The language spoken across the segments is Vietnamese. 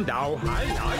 đào hải lại.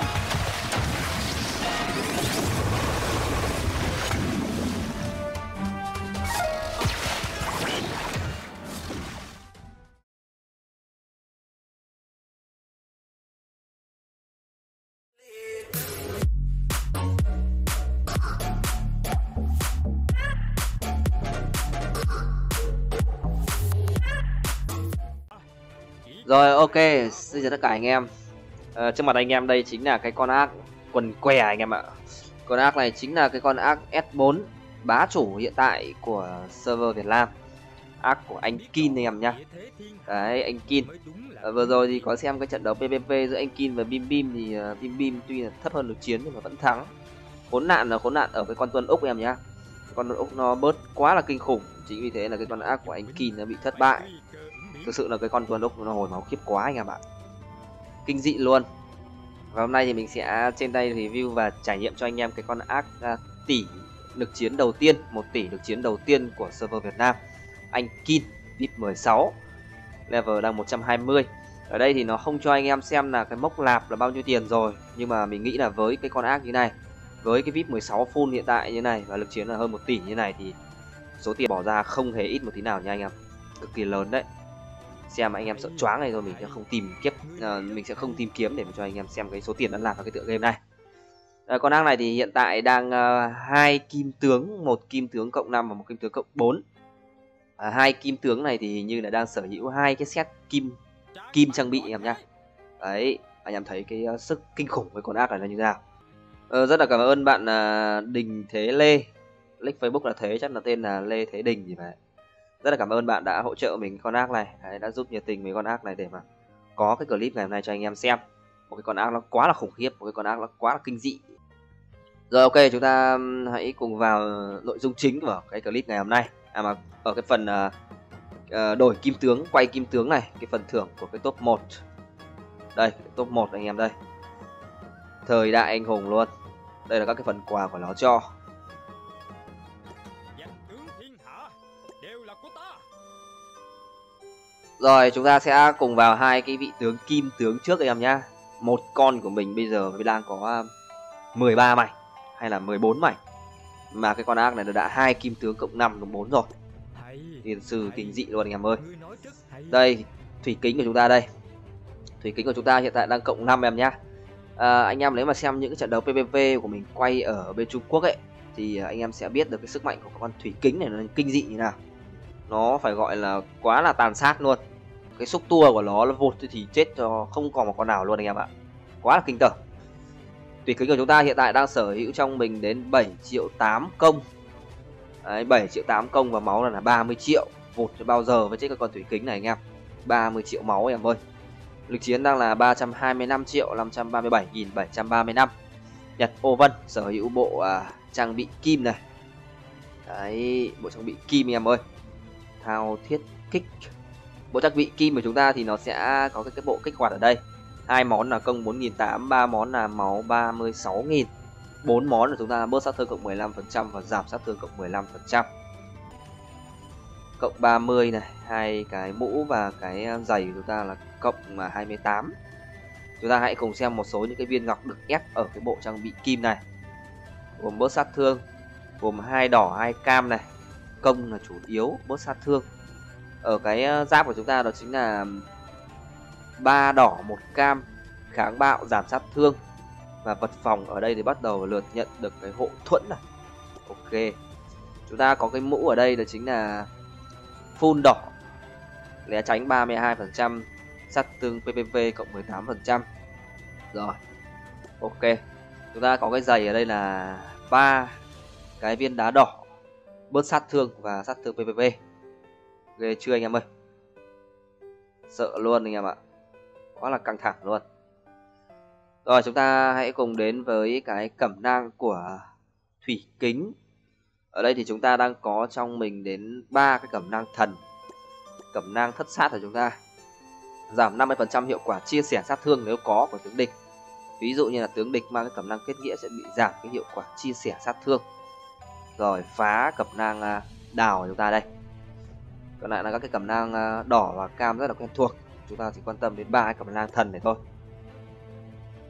Rồi ok, xin chào tất cả anh em. Trước mặt anh em đây chính là cái con ác quần què anh em ạ. Con ác này chính là cái con ác S4 bá chủ hiện tại của server Việt Nam. Ác của anh Kin anh em nhá. Đấy, anh Kin. Vừa rồi thì có xem cái trận đấu PVP giữa anh Kin và Bim Bim thì Bim Bim tuy là thấp hơn lực chiến nhưng mà vẫn thắng. Khốn nạn là khốn nạn ở cái con tuân úc em nhá. Con tuân úc nó bớt quá là kinh khủng, chính vì thế là cái con ác của anh Kin nó bị thất bại. Thực sự là cái con tuần úc nó hồi máu khiếp quá anh em ạ, kinh dị luôn. Và hôm nay thì mình sẽ trên tay review và trải nghiệm cho anh em cái con ác tỷ lực chiến đầu tiên, 1 tỷ lực chiến đầu tiên của server Việt Nam, anh Kin VIP 16, level đang 120. Ở đây thì nó không cho anh em xem là cái mốc lạp là bao nhiêu tiền rồi, nhưng mà mình nghĩ là với cái con ác như này, với cái VIP 16 full hiện tại như này và lực chiến là hơn 1 tỷ như này thì số tiền bỏ ra không hề ít một tí nào nha anh em, cực kỳ lớn đấy. Xem anh em sợ choáng này rồi mình sẽ không tìm kiếm để cho anh em xem cái số tiền đã làm vào cái tựa game này. Con ác này thì hiện tại đang 2 kim tướng, 1 kim tướng cộng 5 và 1 kim tướng cộng 4. 2 kim tướng này thì hình như là đang sở hữu 2 cái set kim trang bị anh em nhá. Đấy, anh em thấy cái sức kinh khủng với con ác này là như thế nào. Rất là cảm ơn bạn Đình Thế Lê, nick Facebook là thế, chắc là tên là Lê Thế Đình gì vậy. Rất là cảm ơn bạn đã hỗ trợ mình con ác này. Đấy, đã giúp nhiệt tình với con ác này để mà có cái clip ngày hôm nay cho anh em xem. Một cái con ác nó quá là khủng khiếp, một cái con ác nó quá là kinh dị. Rồi ok, chúng ta hãy cùng vào nội dung chính của cái clip ngày hôm nay. Mà ở cái phần đổi kim tướng, quay kim tướng này, cái phần thưởng của cái top 1. Đây, top 1 anh em đây. Thời đại anh hùng luôn. Đây là các cái phần quà của nó cho. Rồi chúng ta sẽ cùng vào 2 cái vị tướng kim tướng trước anh em nhá. Một con của mình bây giờ đang có 13 mảnh hay là 14 mảnh. Mà cái con ác này nó đã 2 kim tướng cộng 5 cộng 4 rồi. Tiền sư kinh dị luôn anh em ơi. Đây, thủy kính của chúng ta đây. Thủy kính của chúng ta hiện tại đang cộng 5 em nhá. Anh em nếu mà xem những cái trận đấu PVP của mình quay ở bên Trung Quốc ấy thì anh em sẽ biết được cái sức mạnh của con thủy kính này nó kinh dị như nào. Nó phải gọi là quá là tàn sát luôn. Cái xúc tua của nó vụt thì chết cho không còn một con nào luôn anh em ạ. Quá là kinh tởm. Thủy kính của chúng ta hiện tại đang sở hữu trong mình đến 7 triệu 8 công. Đấy, 7 triệu 8 công và máu là 30 triệu. Vụt cho bao giờ với chết cái con thủy kính này anh em. 30 triệu máu em ơi. Lực chiến đang là 325 triệu 537.735. Nhật Ô Vân sở hữu bộ trang bị kim này. Đấy, bộ trang bị kim em ơi. Thao thiết kích. Bộ trang bị kim của chúng ta thì nó sẽ có cái bộ kích hoạt ở đây. 2 món là công 4.800, 3 món là máu 36.000. 4 món là chúng ta bớt sát thương cộng 15% và giảm sát thương cộng 15%. Cộng 30 này, 2 cái mũ và cái giày của chúng ta là cộng 28. Chúng ta hãy cùng xem một số những cái viên ngọc được ép ở cái bộ trang bị kim này. Gồm bớt sát thương, gồm 2 đỏ 2 cam này. Công là chủ yếu, bớt sát thương. Ở cái giáp của chúng ta đó chính là 3 đỏ 1 cam, kháng bạo, giảm sát thương. Và vật phòng ở đây thì bắt đầu lượt nhận được cái hộ thuẫn này. Ok. Chúng ta có cái mũ ở đây đó chính là full đỏ, né tránh 32%, sát thương PVV cộng 18%. Rồi. Ok. Chúng ta có cái giày ở đây là 3 cái viên đá đỏ, bớt sát thương và sát thương PVV. Ghê chưa anh em ơi. Sợ luôn anh em ạ. Quá là căng thẳng luôn. Rồi chúng ta hãy cùng đến với cái cẩm nang của thủy kính. Ở đây thì chúng ta đang có trong mình đến 3 cái cẩm nang thần. Cẩm nang thất sát của chúng ta giảm 50% hiệu quả chia sẻ sát thương nếu có của tướng địch. Ví dụ như là tướng địch mang cái cẩm nang kết nghĩa sẽ bị giảm cái hiệu quả chia sẻ sát thương. Rồi phá cẩm nang đào của chúng ta đây. Còn lại là các cái cẩm nang đỏ và cam rất là quen thuộc. Chúng ta chỉ quan tâm đến 3 cái cẩm nang thần này thôi.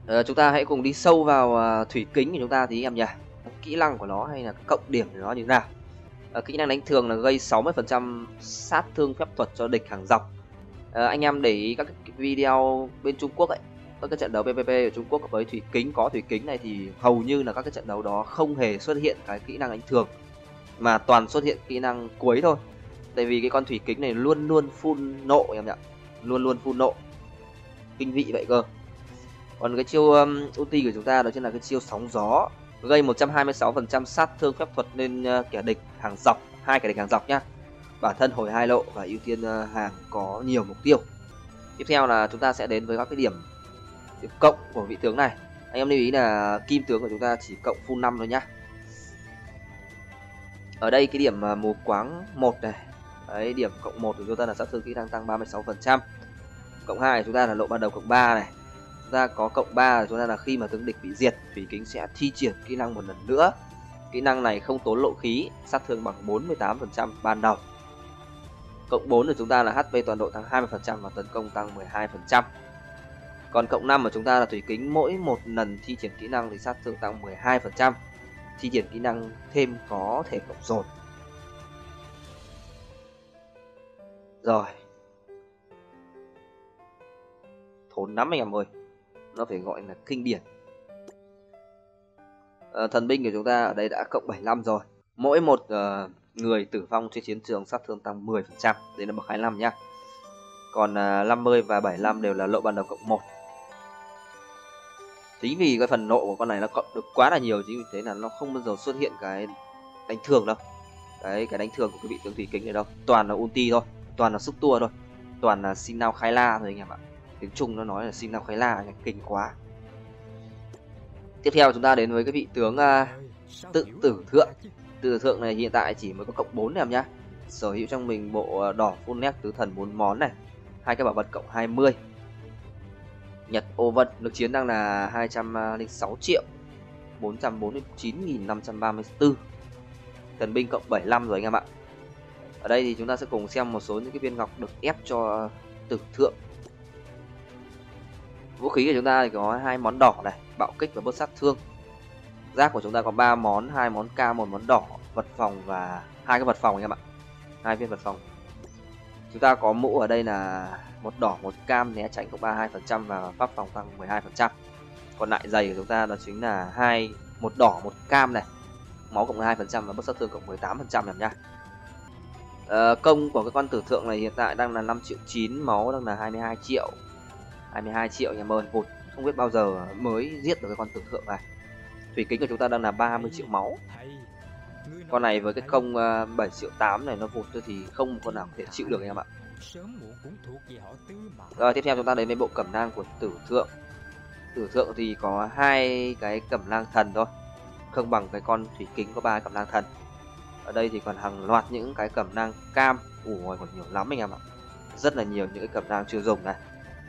Chúng ta hãy cùng đi sâu vào thủy kính của chúng ta tí em nhỉ. Kỹ năng của nó hay là cộng điểm của nó như thế nào. Kỹ năng đánh thường là gây 60% sát thương phép thuật cho địch hàng dọc. Anh em để ý các cái video bên Trung Quốc ấy, các cái trận đấu PVP ở Trung Quốc với thủy kính, có thủy kính này thì hầu như là các cái trận đấu đó không hề xuất hiện cái kỹ năng đánh thường, mà toàn xuất hiện kỹ năng cuối thôi. Tại vì cái con thủy kính này luôn luôn full nộ em ạ, luôn luôn full nộ, kinh vị vậy cơ. Còn cái chiêu ulti của chúng ta đó chính là cái chiêu sóng gió, gây 126% sát thương phép thuật lên kẻ địch hàng dọc, hai kẻ địch hàng dọc nhá. Bản thân hồi 2 lộ và ưu tiên hàng có nhiều mục tiêu. Tiếp theo là chúng ta sẽ đến với các cái điểm cộng của vị tướng này. Anh em lưu ý là kim tướng của chúng ta chỉ cộng full 5 thôi nhá. Ở đây cái điểm mù quáng 1 này. Đấy, điểm cộng 1 của chúng ta là sát thương kỹ năng tăng 36%. Cộng 2 chúng ta là lộ ban đầu cộng 3 này. Chúng ta có cộng 3 chúng ta là khi mà tướng địch bị diệt, thủy kính sẽ thi triển kỹ năng một lần nữa. Kỹ năng này không tốn lộ khí, sát thương bằng 48% ban đầu. Cộng 4 của chúng ta là HP toàn đội tăng 20% và tấn công tăng 12%. Còn cộng 5 của chúng ta là thủy kính, mỗi một lần thi triển kỹ năng thì sát thương tăng 12%. Thi triển kỹ năng thêm có thể cộng dồn. Rồi. Thốn lắm anh em ơi. Nó phải gọi là kinh điển. Thần binh của chúng ta ở đây đã cộng 75 rồi. Mỗi một người tử vong trên chiến trường sát thương tăng 10%. Đây là bậc 25 nhá. Còn 50 và 75 đều là lộ ban đầu cộng 1. Chính vì cái phần nộ của con này nó cộng được quá là nhiều, chính vì thế là nó không bao giờ xuất hiện cái đánh thường đâu. Đấy, cái đánh thường của cái vị tướng thủy kính này đâu. Toàn là ulti thôi, toàn là xúc tua thôi, toàn là xin nào khai la thôi anh em ạ. Tiếng Trung nó nói là xin nào khai la, kinh quá. Tiếp theo chúng ta đến với cái vị tướng tự tử thượng. Tự tử thượng này hiện tại chỉ mới có cộng 4 em nhá. Sở hữu trong mình bộ đỏ full nét tứ thần 4 món này, hai cái bảo vật cộng 20. Nhật ô vân, lực chiến đang là 206 triệu 449.534. Thần binh cộng 75 rồi anh em ạ. Ở đây thì chúng ta sẽ cùng xem một số những cái viên ngọc được ép cho tử thượng. Vũ khí của chúng ta thì có 2 món đỏ này, bạo kích và bớt sát thương. Giáp của chúng ta có 3 món, 2 món cam, 1 món đỏ, vật phòng và 2 cái vật phòng anh em ạ. 2 viên vật phòng. Chúng ta có mũ ở đây là 1 đỏ, 1 cam, né tránh cộng 32% và pháp phòng tăng 12%. Còn lại giày của chúng ta đó chính là 1 đỏ, 1 cam này, máu cộng 2% và bớt sát thương cộng 18% em nhá. Công của cái con tử thượng này hiện tại đang là 5 triệu 9, máu đang là 22 triệu. 22 triệu anh em ơi, vụt không biết bao giờ mới giết được cái con tử thượng này. Thủy kính của chúng ta đang là 30 triệu máu. Con này với cái công 7 triệu 8 này nó vụt thì không con nào có thể chịu được anh em ạ. Rồi tiếp theo chúng ta đến với bộ cẩm nang của tử thượng. Tử thượng thì có 2 cái cẩm nang thần thôi, không bằng cái con thủy kính có 3 cẩm nang thần. Ở đây thì còn hàng loạt những cái cẩm nang cam, ủa còn nhiều lắm anh em ạ. Rất là nhiều những cái cẩm nang chưa dùng này.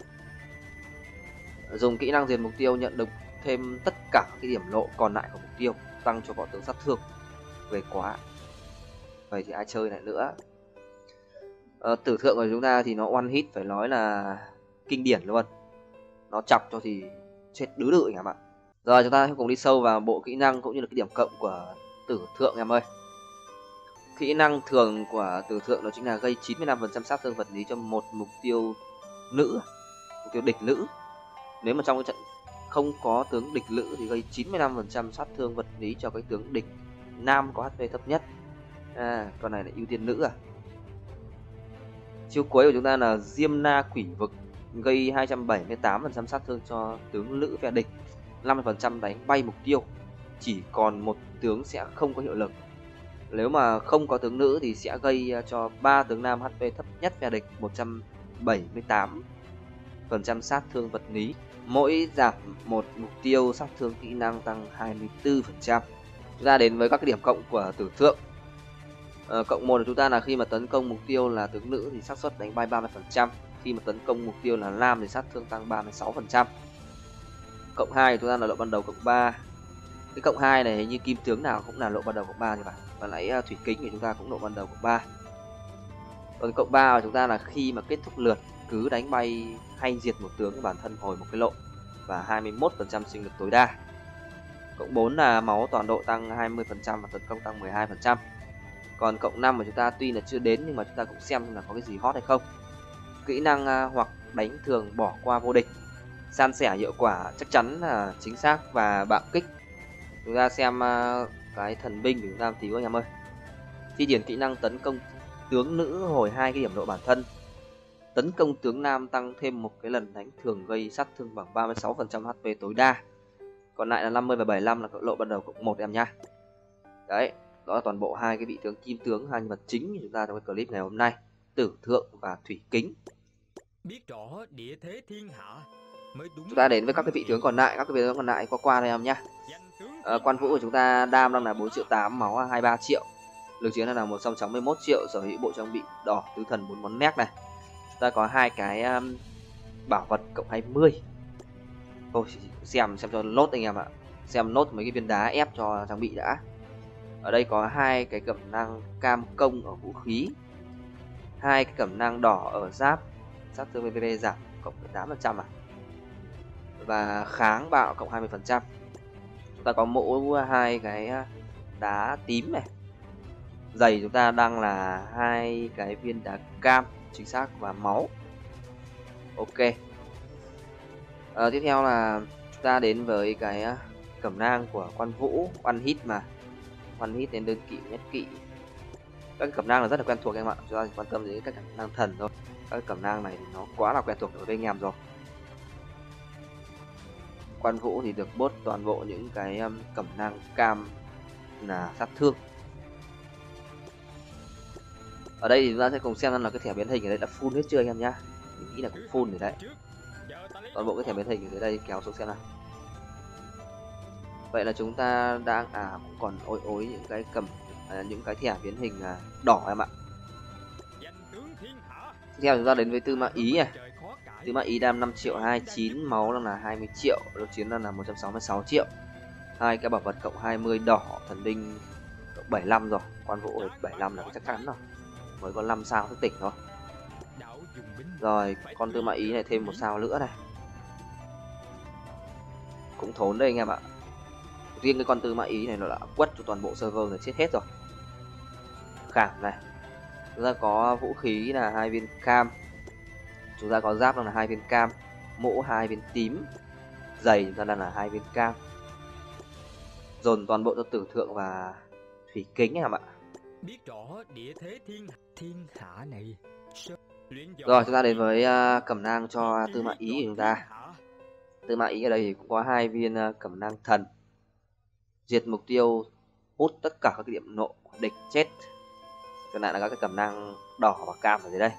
Dùng kỹ năng diệt mục tiêu nhận được thêm tất cả cái điểm lộ còn lại của mục tiêu, tăng cho võ tướng sát thương. Về quá. Vậy thì ai chơi lại nữa. Tử thượng của chúng ta thì nó one hit phải nói là kinh điển luôn. Nó chọc cho thì chết đứ đự anh em ạ. Rồi chúng ta cùng đi sâu vào bộ kỹ năng cũng như là cái điểm cộng của tử thượng em ơi. Kỹ năng thường của tử thượng đó chính là gây 95% sát thương vật lý cho một mục tiêu nữ, mục tiêu địch nữ. Nếu mà trong cái trận không có tướng địch nữ thì gây 95% sát thương vật lý cho cái tướng địch nam có HP thấp nhất. Con này là ưu tiên nữ à. Chiêu cuối của chúng ta là Diêm Na Quỷ Vực, gây 278% sát thương cho tướng nữ phe địch, 50% đánh bay mục tiêu, chỉ còn một tướng sẽ không có hiệu lực. Nếu mà không có tướng nữ thì sẽ gây cho 3 tướng nam HP thấp nhất phe địch 178% sát thương vật lý. Mỗi giảm một mục tiêu sát thương kỹ năng tăng 24%. Chúng ta đến với các cái điểm cộng của tử thượng. Cộng 1 của chúng ta là khi mà tấn công mục tiêu là tướng nữ thì xác suất đánh bay 30%. Khi mà tấn công mục tiêu là nam thì sát thương tăng 36%. Cộng 2 của chúng ta là lộ ban đầu cộng 3. Cái cộng 2 này hình như kim tướng nào cũng là lộ ban đầu cộng 3 như vậy. Và nãy thủy kính của chúng ta cũng lộ ban đầu cộng 3. Còn cộng 3 của chúng ta là khi mà kết thúc lượt cứ đánh bay hay diệt một tướng bản thân hồi một cái lộ. và 21% sinh lực tối đa. Cộng 4 là máu toàn độ tăng 20% và tấn công tăng 12%. Còn cộng 5 mà chúng ta tuy là chưa đến nhưng mà chúng ta cũng xem là có cái gì hot hay không. Kỹ năng hoặc đánh thường bỏ qua vô địch, san sẻ hiệu quả chắc chắn là chính xác và bạo kích. Chúng ta xem cái thần binh của chúng ta tí các anh em ơi. Thi triển kỹ năng tấn công tướng nữ hồi 2 cái điểm độ bản thân. Tấn công tướng nam tăng thêm một cái lần đánh thường gây sát thương bằng 36% HP tối đa. Còn lại là 50 và 75 là lộ ban đầu cộng 1 em nha. Đấy, đó là toàn bộ hai cái vị tướng kim tướng, hai nhân vật chính của chúng ta trong cái clip ngày hôm nay, Tử Thượng và Thủy Kính. Biết rõ địa thế thiên hạ mới đúng. Chúng ta đến với các cái vị tướng còn lại, qua đây em nhá. Quan Vũ của chúng ta đam đang là 4.800.000, máu là 23 triệu, lực chiến là 161 triệu, sở hữu bộ trang bị đỏ tứ thần 4 món nét này. Chúng ta có hai cái bảo vật cộng 20. Thôi xem cho nốt anh em ạ. Xem nốt mấy cái viên đá ép cho trang bị đã. Ở đây có hai cái cẩm năng cam công ở vũ khí, hai cái cẩm năng đỏ ở giáp, sát thương PVP giảm cộng 8% và kháng bạo cộng 20%. Chúng ta có mũ hai cái đá tím này. Giày chúng ta đang là hai cái viên đá cam chính xác và máu. Ok. Tiếp theo là chúng ta đến với cái cẩm nang của Quan Vũ, One Hit mà. One Hit đến đơn kỵ nhất kỵ. Các cẩm nang là rất là quen thuộc em ạ. Chúng ta quan tâm đến các cẩm nang thần thôi. Các cẩm nang này thì nó quá là quen thuộc đối với anh em rồi. Quan Vũ thì được bốt toàn bộ những cái cẩm nang cam là sát thương. Ở đây thì chúng ta sẽ cùng xem là cái thẻ biến hình ở đây đã full hết chưa anh em nhá. Mình nghĩ là cũng full rồi đấy. Toàn bộ cái thẻ biến hình ở dưới đây kéo xuống xem nào. Vậy là chúng ta đang cũng còn ối những cái những cái thẻ biến hình đỏ em ạ. Tiếp theo chúng ta đến với Tư Mã Ý này. Tư Mã Ý đam 5.290.000, máu là 20 triệu, lực chiến là 166 triệu. Hai cái bảo vật cộng 20 đỏ, thần binh cộng 75 rồi. Quan Vũ 75 là chắc chắn rồi. Mới có 5 sao thức tỉnh thôi. Rồi, con Tư Mã Ý này thêm một sao nữa này. Cũng thốn đây anh em ạ. Riêng cái con Tư Mã Ý này nó đã quất cho toàn bộ server này chết hết rồi. Khảm này. Chúng ta có vũ khí là 2 viên cam. Chúng ta có giáp là 2 viên cam, mũ 2 viên tím, giày chúng ta đang là 2 viên cam. Dồn toàn bộ cho Tử Thượng và Thủy Kính em ạ. Biết rõ địa thế thiên hạ này. Rồi chúng ta đến với cẩm nang cho Tư Mã Ý của chúng ta. Tư Mã Ý ở đây thì cũng có 2 viên cẩm nang thần. Diệt mục tiêu, hút tất cả các điểm nộ địch chết. Còn lại là các cái cẩm nang đỏ và cam ở dưới đây.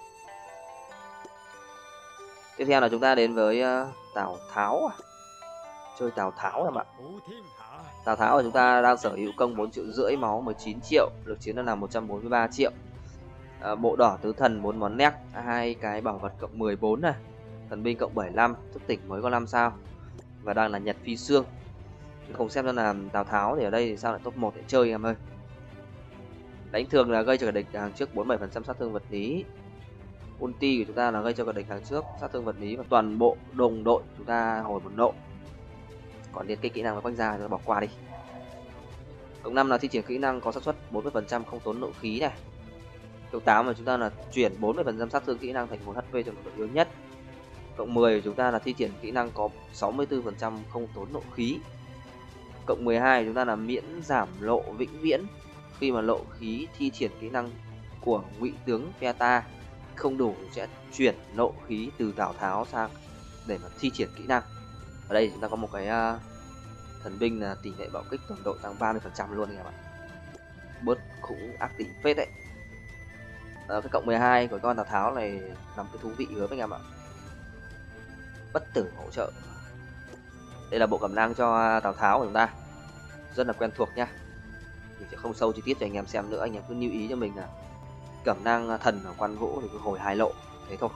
Tiếp theo là chúng ta đến với Tào Tháo. Chơi Tào Tháo em ạ. Tào Tháo của chúng ta đang sở hữu công 4,5 triệu, máu 19 triệu, lực chiến là 143 triệu. Bộ đỏ tứ thần 4 món nét, hai cái bảo vật cộng 14 này, thần binh cộng 75, thức tỉnh mới có 5 sao và đang là Nhật Phi Xương. Không xem ra là Tào Tháo thì ở đây thì sao lại top 1 để chơi em ơi. Đánh thường là gây cho kẻ địch hàng trước 47% sát thương vật lý. Ulti của chúng ta là gây cho kẻ địch hàng trước sát thương vật lý và toàn bộ đồng đội chúng ta hồi 1 nộ. Còn liên kích kỹ năng nó quanh ra chúng ta bỏ qua đi. Cộng 5 là thi triển kỹ năng có xác suất 40% không tốn nộ khí này. Cộng 8 là chúng ta là chuyển 40% sát thương kỹ năng thành 1 HP cho đội yếu nhất. Cộng 10 của chúng ta là thi triển kỹ năng có 64% không tốn nộ khí. Cộng 12 chúng ta là miễn giảm lộ vĩnh viễn khi mà lộ khí thi triển kỹ năng của ngụy tướng Peta không đủ sẽ chuyển nộ khí từ Tào Tháo sang để mà thi triển kỹ năng. Ở đây chúng ta có một cái thần binh là tỷ lệ bạo kích toàn đội tăng 30% luôn anh em ạ. Bớt cũng ác tính phết đấy. Cái cộng 12 của con Tào Tháo này nằm cái thú vị gớm anh em ạ. Bất tử hỗ trợ. Đây là bộ cẩm nang cho Tào Tháo của chúng ta. Rất là quen thuộc nhá. Mình sẽ không sâu chi tiết cho anh em xem nữa, anh em cứ lưu ý cho mình là cẩm nang thần ở Quan Vũ thì cứ hồi 2 lộ, thế thôi.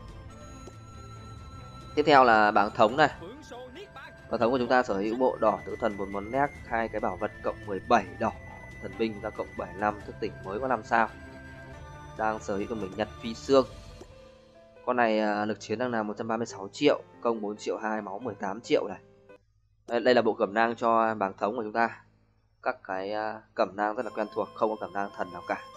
Tiếp theo là bảng thống này. Bảng thống của chúng ta sở hữu bộ đỏ tứ thần 4 món nét, hai cái bảo vật cộng 17 đỏ, thần binh chúng ta cộng 75, thức tỉnh mới có 5 sao. Đang sở hữu của mình Nhật Phi Xương. Con này lực chiến đang là 136 triệu, công 4 triệu 2, máu 18 triệu này. Đây là bộ cẩm nang cho bảng thống của chúng ta. Các cái cẩm nang rất là quen thuộc, không có cẩm nang thần nào cả.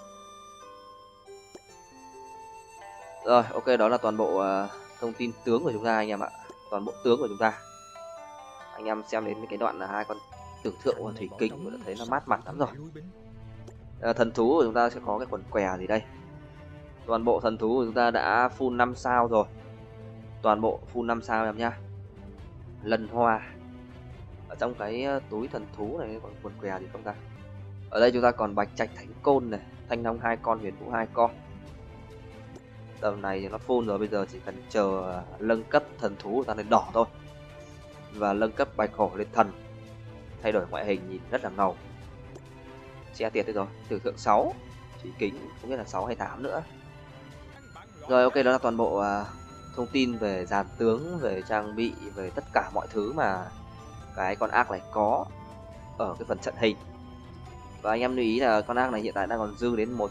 Rồi, ok, đó là toàn bộ thông tin tướng của chúng ta anh em ạ. Toàn bộ tướng của chúng ta. Anh em xem đến cái đoạn là hai con tưởng thượng của thủy kính cũng đã thấy nó mát mặt lắm rồi. Thần thú của chúng ta sẽ có cái quần què gì đây. Toàn bộ thần thú của chúng ta đã full 5 sao rồi. Toàn bộ full 5 sao em nhá. Lần hoa. Ở trong cái túi thần thú này còn quần què gì không ta? Ở đây chúng ta còn bạch trạch thánh côn này, thanh long 2 con, huyền vũ 2 con. Tầm này thì nó full rồi, bây giờ chỉ cần chờ nâng cấp thần thú của ta lên đỏ thôi. Và nâng cấp bạch hổ lên thần. Thay đổi ngoại hình nhìn rất là ngầu. Che tiệt đây rồi, tử thượng 6, chỉ kính không biết là 6 hay 8 nữa. Rồi ok, đó là toàn bộ thông tin về dàn tướng, về trang bị, về tất cả mọi thứ mà cái con ác này có ở cái phần trận hình. Và anh em lưu ý là con ác này hiện tại đang còn dư đến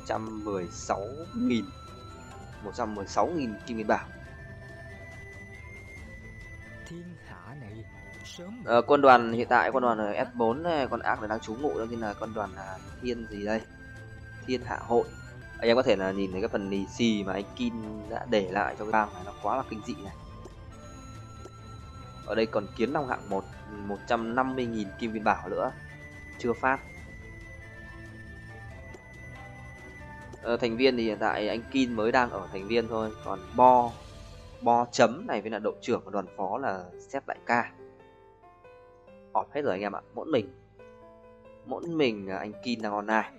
116.000 kim nguyên bảo. Quân đoàn hiện tại quân đoàn S4 này, con ác này đang trú ngụ, đó chính là quân đoàn thiên gì đây, thiên hạ hội. Anh em có thể là nhìn thấy cái phần lì xì mà anh Kin đã để lại cho cái bang này, nó quá là kinh dị này. Ở đây còn kiến long hạng 1, 150.000 kim nguyên bảo nữa, chưa phát. Thành viên thì hiện tại anh Kin mới đang ở thành viên thôi, còn Bo chấm này với là đội trưởng của đoàn phó là Sếp đại ca. Ọp hết rồi anh em ạ, mỗi mình anh Kin đang online.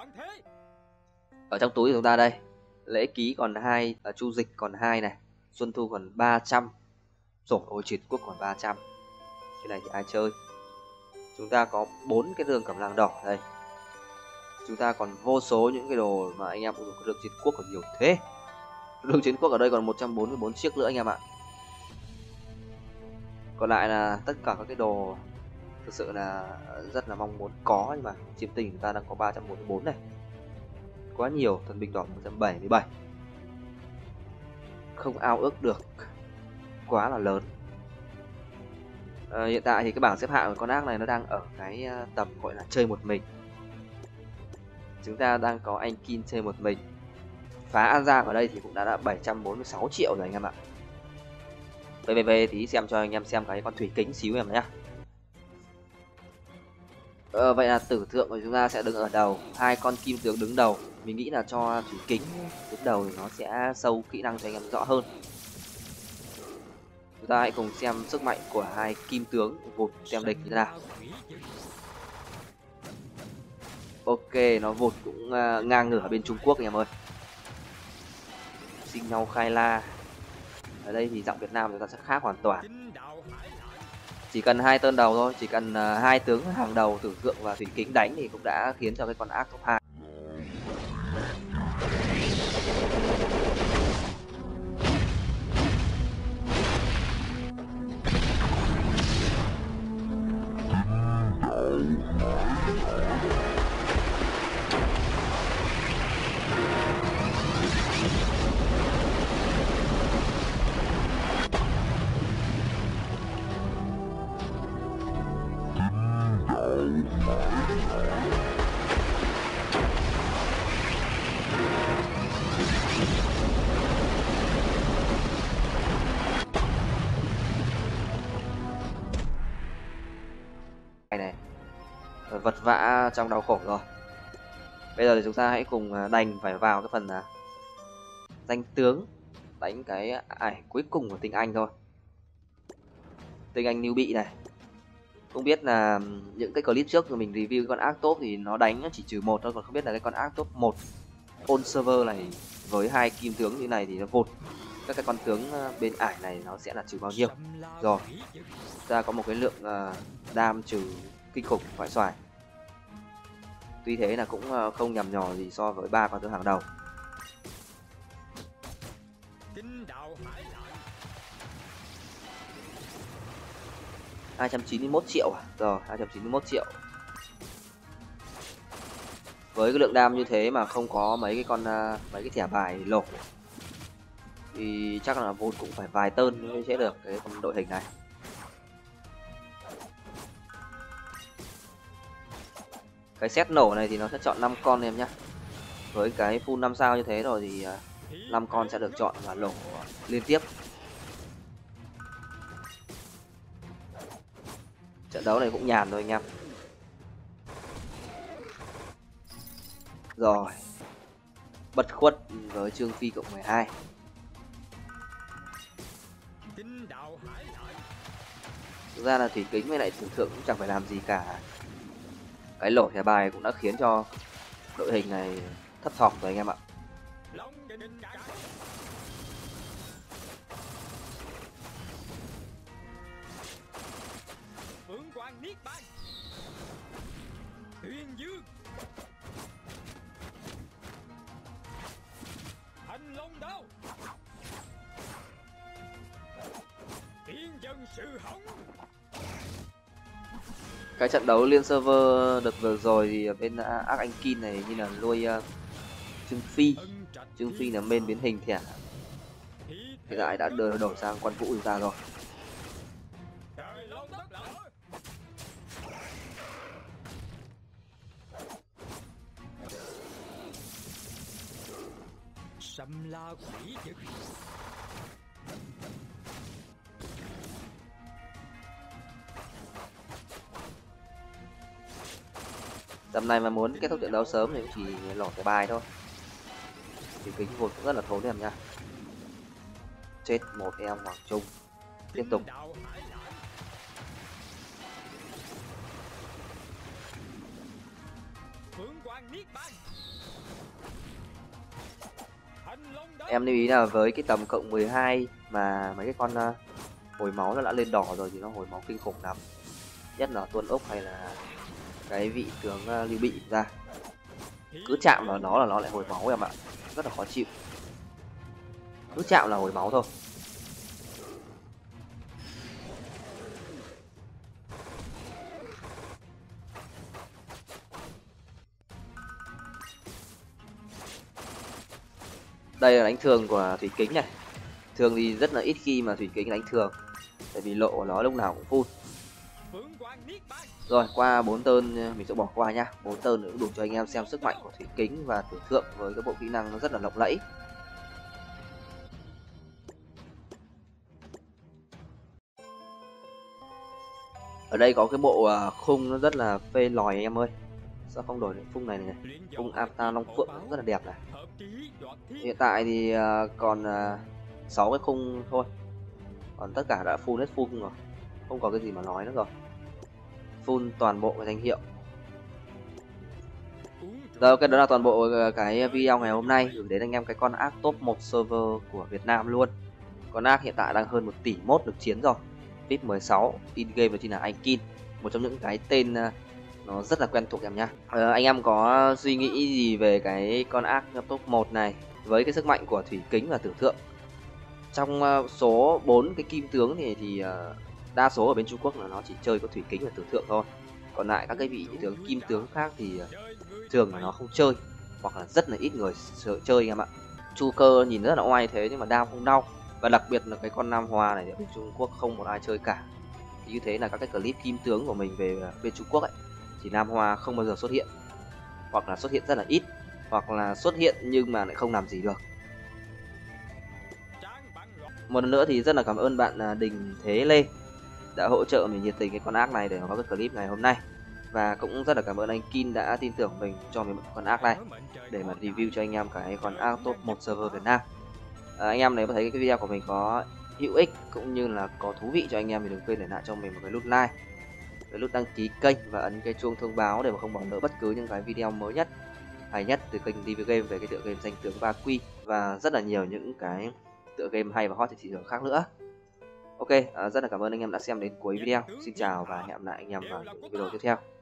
Ở trong túi của chúng ta đây, lễ ký còn 2, chu dịch còn 2 này, xuân thu còn 300, rồi ôi triệt quốc còn 300. Cái này thì ai chơi. Chúng ta có 4 cái đường cẩm nang đỏ đây. Chúng ta còn vô số những cái đồ mà anh em cũng được chiến quốc còn nhiều thế. Đường chiến quốc ở đây còn 144 chiếc nữa anh em ạ. Còn lại là tất cả các cái đồ thực sự là rất là mong muốn có, nhưng mà chiếm tình chúng ta đang có 344 này. Quá nhiều. Thần binh đỏ 177, không ao ước được, quá là lớn. Hiện tại thì cái bảng xếp hạng của con ác này nó đang ở cái tầm gọi là chơi một mình. Chúng ta đang có anh Kin chơi một mình. Phá An Giang ở đây thì cũng đã 746 triệu rồi anh em ạ. PVV tí xem cho anh em xem cái con thủy kính xíu em nhé. Vậy là tử thượng của chúng ta sẽ đứng ở đầu, hai con kim tướng đứng đầu. Mình nghĩ là cho thủy kính đứng đầu thì nó sẽ sâu kỹ năng cho anh em rõ hơn. Chúng ta hãy cùng xem sức mạnh của hai kim tướng vụt xem địch như thế nào. Ok, nó vụt cũng ngang ngửa bên Trung Quốc anh em ơi. Sinh nhau khai la. Ở đây thì giọng Việt Nam chúng ta sẽ khác hoàn toàn. Chỉ cần 2 tên đầu thôi, chỉ cần 2 tướng hàng đầu tử thượng và thủy kính đánh thì cũng đã khiến cho cái con ác top 2. Này vật vã trong đau khổ rồi. Bây giờ thì chúng ta hãy cùng đành phải vào cái phần danh tướng, đánh cái ải cuối cùng của tinh anh thôi. Tinh anh new bị này. Không biết là những cái clip trước mình review con ác top thì nó đánh chỉ trừ 1 thôi, còn không biết là cái con ác top 1 on server này với 2 kim tướng như này thì nó vụt các cái con tướng bên ải này nó sẽ là trừ bao nhiêu. Rồi ta có một cái lượng đam trừ kinh khủng phải xoài. Tuy thế là cũng không nhằm nhò gì so với 3 con tướng hàng đầu. $291 triệu à? Rồi 291 triệu. Với cái lượng đam như thế mà không có mấy cái thẻ bài lột thì chắc là vốn cũng phải vài tơn mới sẽ được cái đội hình này. Cái set nổ này thì nó sẽ chọn 5 con em nhé. Với cái full 5 sao như thế rồi thì 5 con sẽ được chọn và nổ liên tiếp. Trận đấu này cũng nhàn thôi anh em. Rồi, bất khuất với Trương Phi cộng 12. Thực ra là Thủy Kính với lại Tử Thượng cũng chẳng phải làm gì cả. Cái lỗ thẻ bài cũng đã khiến cho đội hình này thấp thỏm rồi anh em ạ. Cái trận đấu liên server đợt vừa rồi thì bên Ác Anh Kin này như là nuôi Trương Phi. Trương Phi là main biến hình thẻ. Hiện tại đã đổi sang Quan Vũ ra rồi. Sâm la quỷ dực. Tầm này mà muốn kết thúc trận đấu sớm thì chỉ lọt cái bài thôi. Thì kính vụt cũng rất là thốn em nha. Chết một em Hoàng Trung. Tiếp tục. Em lưu ý là với cái tầm cộng 12 mà mấy cái con hồi máu nó đã lên đỏ rồi thì nó hồi máu kinh khủng lắm. Nhất là Tuân Úc hay là cái vị tướng Lưu Bị ra. Cứ chạm vào nó là nó lại hồi máu em ạ. Rất là khó chịu. Cứ chạm là hồi máu thôi. Đây là đánh thường của Thủy Kính này. Thường thì rất là ít khi mà Thủy Kính đánh thường. Tại vì lộ của nó lúc nào cũng full. Rồi qua 4 tơn mình sẽ bỏ qua nhá. 4 tơn nữa đủ cho anh em xem sức mạnh của Thủy Kính và Tử Thượng với cái bộ kỹ năng nó rất là lộng lẫy. Ở đây có cái bộ khung nó rất là phê lòi anh em ơi. Sao không đổi đến khung này này? Khung Avatar Long Phượng rất là đẹp này. Hiện tại thì còn 6 cái khung thôi. Còn tất cả đã full hết full rồi. Không có cái gì mà nói nữa rồi. Full toàn bộ cái danh hiệu. Rồi cái đó là toàn bộ cái video ngày hôm nay gửi đến anh em cái con ác top 1 server của Việt Nam luôn. Con ác hiện tại đang hơn 1 tỷ mốt được chiến rồi. VIP 16 in game đó chính là anh Kin, một trong những cái tên nó rất là quen thuộc em nhá. Anh em có suy nghĩ gì về cái con ác top 1 này với cái sức mạnh của Thủy Kính và Tử Thượng? Trong số 4 cái kim tướng thì đa số ở bên Trung Quốc là nó chỉ chơi có Thủy Kính và Tử Thượng thôi. Còn lại các cái vị tướng kim tướng khác thì thường là nó không chơi, hoặc là rất là ít người chơi anh em ạ. Chu Cơ nhìn rất là oai thế nhưng mà đao không đau. Và đặc biệt là cái con Nam Hoa này ở bên Trung Quốc không một ai chơi cả. Thì như thế là các cái clip kim tướng của mình về bên Trung Quốc ấy, thì Nam Hoa không bao giờ xuất hiện, hoặc là xuất hiện rất là ít, hoặc là xuất hiện nhưng mà lại không làm gì được. Một lần nữa thì rất là cảm ơn bạn Đình Thế Lê đã hỗ trợ mình nhiệt tình cái con ác này để có cái clip ngày hôm nay. Và cũng rất là cảm ơn anh Kin đã tin tưởng mình cho mình một con ác này để mà review cho anh em cái con ác top 1 server Việt Nam. Anh em nếu mà thấy cái video của mình có hữu ích cũng như là có thú vị cho anh em thì đừng quên để lại cho mình một cái nút like, cái nút đăng ký kênh và ấn cái chuông thông báo để mà không bỏ lỡ bất cứ những cái video mới nhất, hay nhất từ kênh review game về cái tựa game danh tướng Ba Quy và rất là nhiều những cái tựa game hay và hot trên thị trường khác nữa. Ok, rất là cảm ơn anh em đã xem đến cuối video. Xin chào và hẹn gặp lại anh em vào những video tiếp theo.